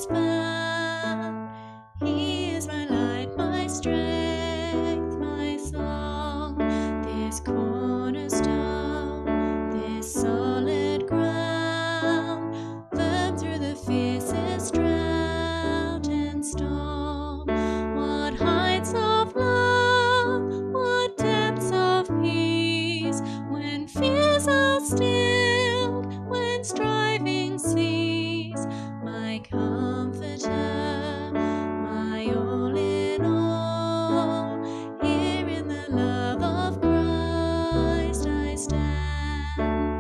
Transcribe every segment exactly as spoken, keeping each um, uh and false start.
is found. He is my light, my strength, my song, this cornerstone, this solid ground, firm through the fiercest drought and storm. What heights of love, what depths of peace, when fears are stilled, when striving cease. My comforter, my all in all, here in the love of Christ I stand.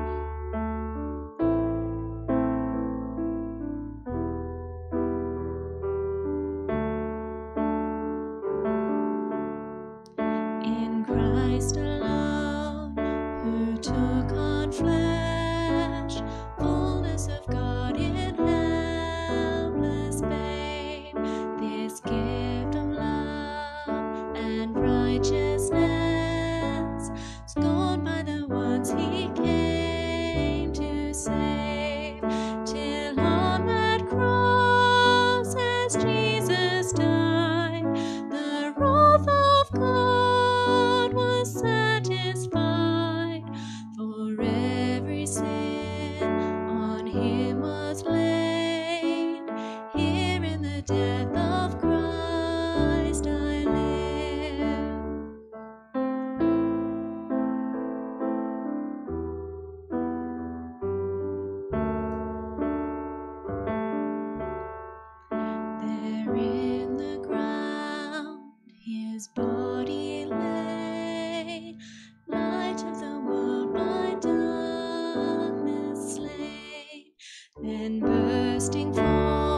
In Christ alone, who took on flesh, fullness of God in helpless babe, this gift of love and righteousness, scorned by the ones he came to save, till on that cross as Jesus died, the wrath of God was satisfied, for every sin on him was laid. Here in the death of Christ I live. There in the ground his body lay, light of the world by darkness slain. Then bursting forth